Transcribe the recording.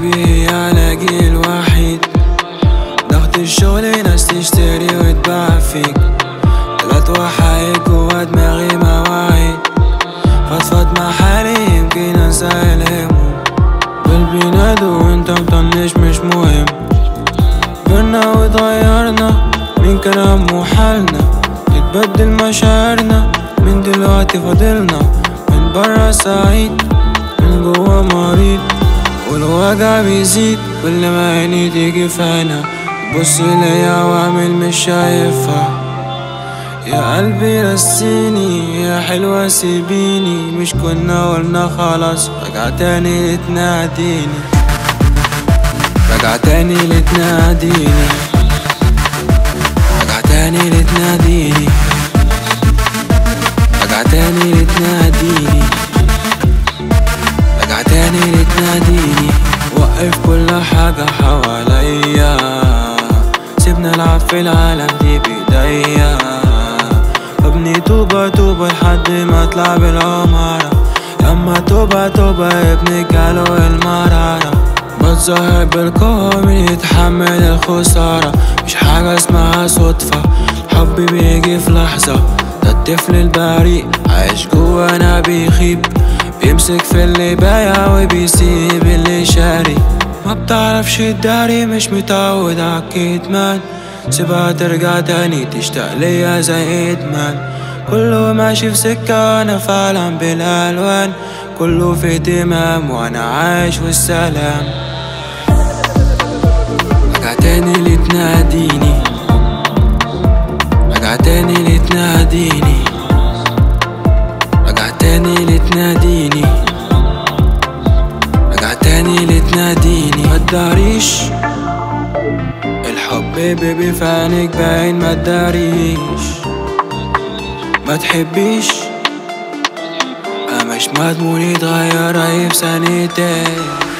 حبيبي على جيل وحيد، ضغط الشغل ناس تشتري وتباع فيك، طلعت وحايد جوا دماغي مواعيد، فضفض مع حالي يمكن انسى الهموم، قلبي نادو وانت مطنش مش مهم، كبرنا واتغيرنا من كلام وحالنا، تتبدل مشاعرنا من دلوقتي فاضلنا، من برا سعيد من جوا مريض، والوجع بيزيد كل ما عيني تيجي في عينها، تبص ليا واعمل مش شايفها، يا قلبي رسيني يا حلوة سيبيني، مش كنا قلنا خلاص، رجع تاني لتناديني، رجع تاني لتناديني، رجع تاني لتناديني، رجع تاني لتناديني، رجع تاني لتناديني، وقف كل حاجة حواليا، سيبنا العب في العالم دي بإيديا، ابني طوبة طوبة لحد ما اطلع بالعمارة، لما توبة توبة ابني جاله المرارة، بتظاهر بالقوة مين يتحمل الخسارة، مش حاجة اسمها صدفة، الحب بيجي في لحظة، ده الطفل البريء عايش جوانا بيخيب، بيمسك في اللي بايع وبيسيب اللي شاري، ما بتعرفش تداري مش متعود عالكتمان، سيبها ترجع تاني تشتاق ليا زي ادمان، كله ماشي في سكة وانا في عالم بالالوان، كله في اهتمام وانا عايش والسلام، رجع تاني لتناديني، رجع تاني لتناديني، رجع تاني لتناديني، رجع تاني لتناديني، ما تداريش الحب بيبي في عينك باين، ما تداريش ما تحبيش، مش مضمون يتغير في ثانيتين.